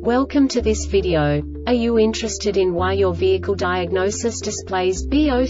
Welcome to this video. Are you interested in why your vehicle diagnosis displays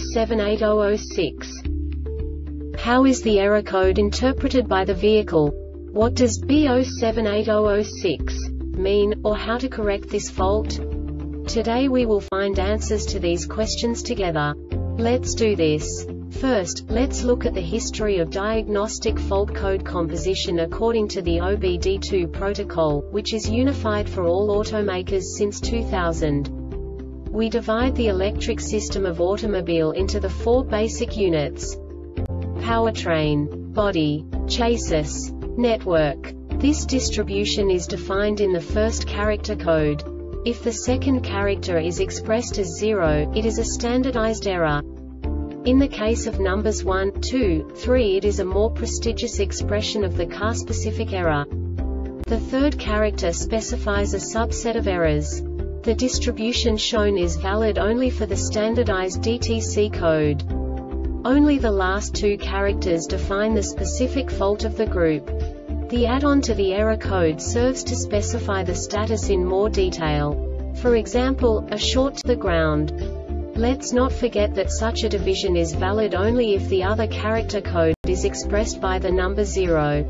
B078006? How is the error code interpreted by the vehicle? What does B078006 mean, or how to correct this fault? Today we will find answers to these questions together. Let's do this. First, let's look at the history of diagnostic fault code composition according to the OBD2 protocol, which is unified for all automakers since 2000. We divide the electric system of automobile into the four basic units: powertrain, body, chassis, network. This distribution is defined in the first character code. If the second character is expressed as 0, it is a standardized error. In the case of numbers 1, 2, 3, it is a more prestigious expression of the car-specific error. The third character specifies a subset of errors. The distribution shown is valid only for the standardized DTC code. Only the last two characters define the specific fault of the group. The add-on to the error code serves to specify the status in more detail. For example, a short to the ground. Let's not forget that such a division is valid only if the other character code is expressed by the number 0.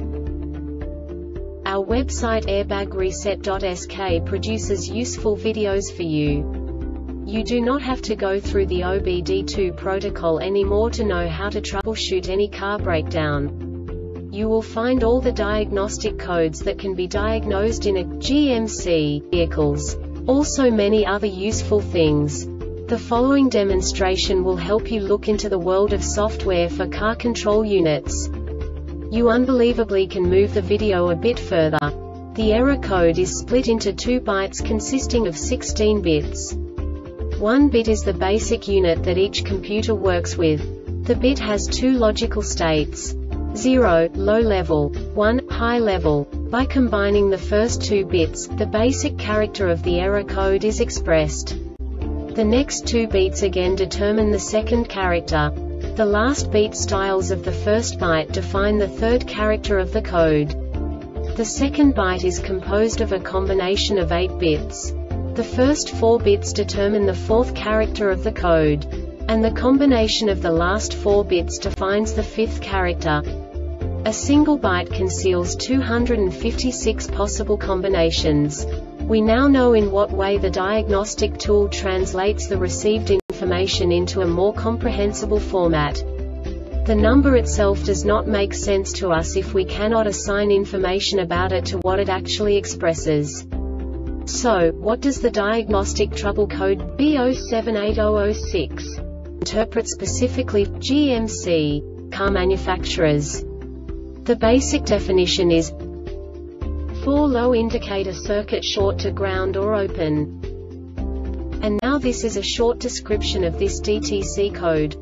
Our website airbagreset.sk produces useful videos for you. You do not have to go through the OBD2 protocol anymore to know how to troubleshoot any car breakdown. You will find all the diagnostic codes that can be diagnosed in a GMC vehicles. Also many other useful things. The following demonstration will help you look into the world of software for car control units. You unbelievably can move the video a bit further. The error code is split into 2 bytes consisting of 16 bits. 1 bit is the basic unit that each computer works with. The bit has 2 logical states: 0, low level, 1, high level. By combining the first 2 bits, the basic character of the error code is expressed. The next 2 beats again determine the second character. The last beat styles of the first byte define the third character of the code. The second byte is composed of a combination of 8 bits. The first 4 bits determine the fourth character of the code. And the combination of the last 4 bits defines the fifth character. A single byte conceals 256 possible combinations. We now know in what way the diagnostic tool translates the received information into a more comprehensible format. The number itself does not make sense to us if we cannot assign information about it to what it actually expresses. So, what does the diagnostic trouble code B078006 interpret specifically for GMC car manufacturers? The basic definition is 4 low indicator circuit short to ground or open. And now this is a short description of this DTC code.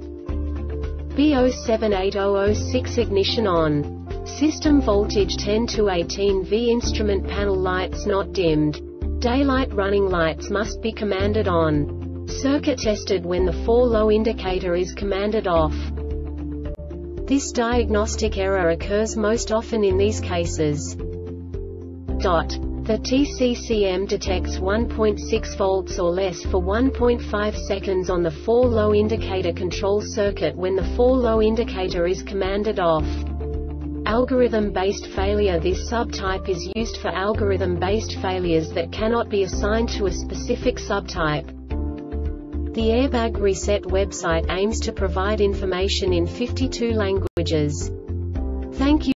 B078006 ignition on. System voltage 10 to 18 V. Instrument panel lights not dimmed. Daylight running lights must be commanded on. Circuit tested when the 4 low indicator is commanded off. This diagnostic error occurs most often in these cases. The TCCM detects 1.6 volts or less for 1.5 seconds on the 4 low indicator control circuit when the 4 low indicator is commanded off. Algorithm-based failure. This subtype is used for algorithm-based failures that cannot be assigned to a specific subtype. The Airbag Reset website aims to provide information in 52 languages. Thank you.